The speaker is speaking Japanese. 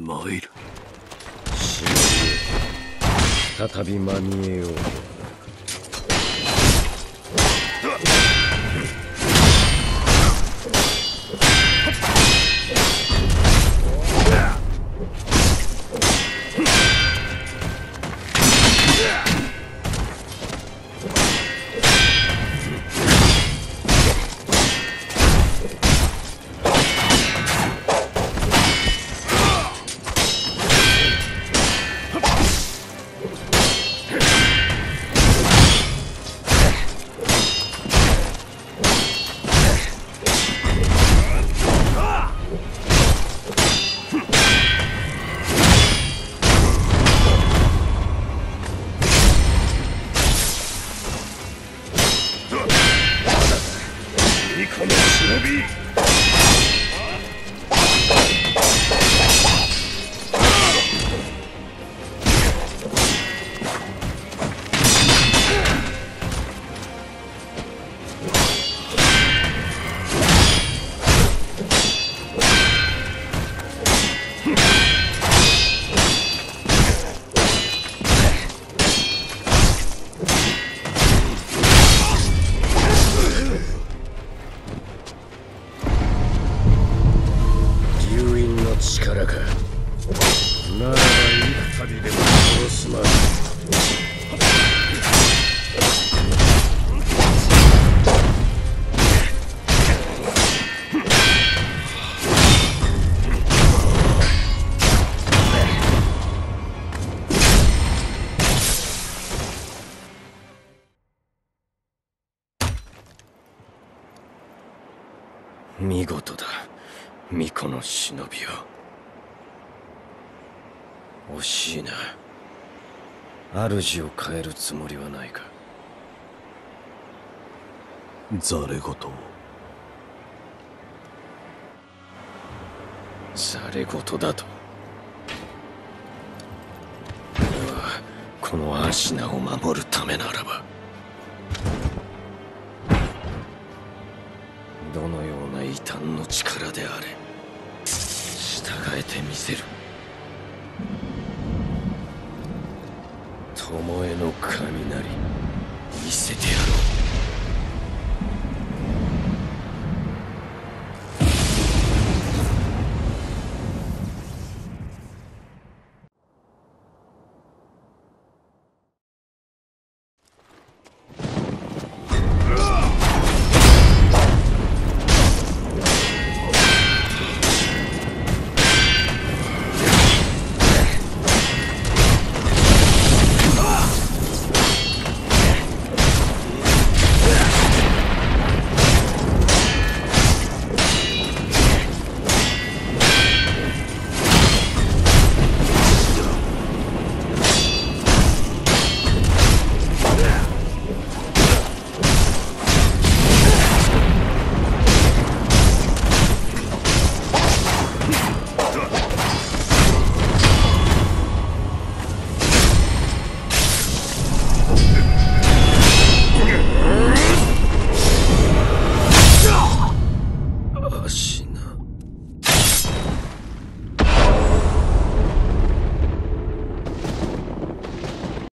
参る。 死ぬよ。再びまみえよう。力か。ならば幾度でも殺すまい。見事だ、巫女の忍びよ。惜しいな。主を変えるつもりはないか。 ざれ言。 ざれ言だと。このアシナを守るためならば、どのような異端の力であれ従えてみせる。巴の雷見せてやろう。